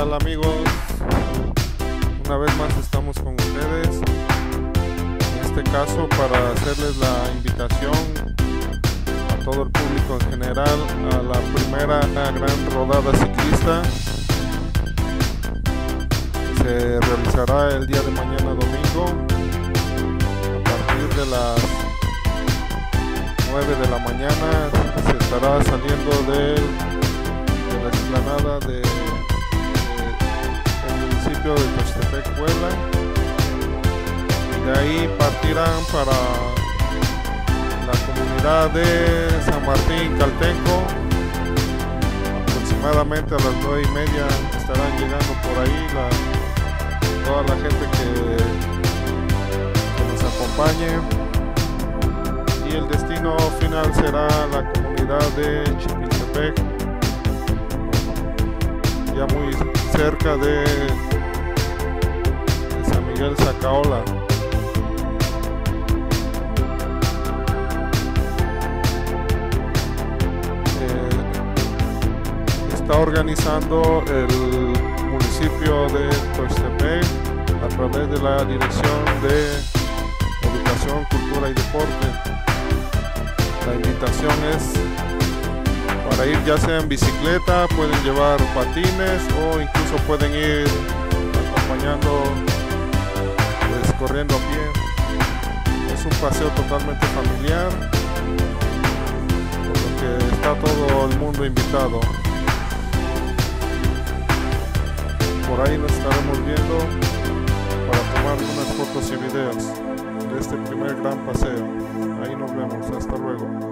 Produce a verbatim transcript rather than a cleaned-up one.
tal, amigos? Una vez más estamos con ustedes, en este caso para hacerles la invitación a todo el público en general a la primera gran rodada ciclista que se realizará el día de mañana domingo a partir de las nueve de la mañana. Se estará saliendo de, de la explanada de, de el municipio de Tuxtepec, Puebla, y de ahí partirán para la comunidad de San Martín, Caltenco. Aproximadamente a las nueve y media estarán llegando por ahí la, toda la gente que, que nos acompañe. Y el destino final será la comunidad de Chipiltepec, ya muy cerca de, de San Miguel Zacaola. Eh, está organizando el municipio de Tuxtepec a través de la Dirección de Educación, Cultura y Deporte. La invitación es para ir ya sea en bicicleta, pueden llevar patines o incluso pueden ir acompañando, pues, corriendo a pie. Es un paseo totalmente familiar, por lo que está todo el mundo invitado. Por ahí nos estaremos viendo para tomar unas fotos y videos de este primer gran paseo. Ahí nos vemos, hasta luego.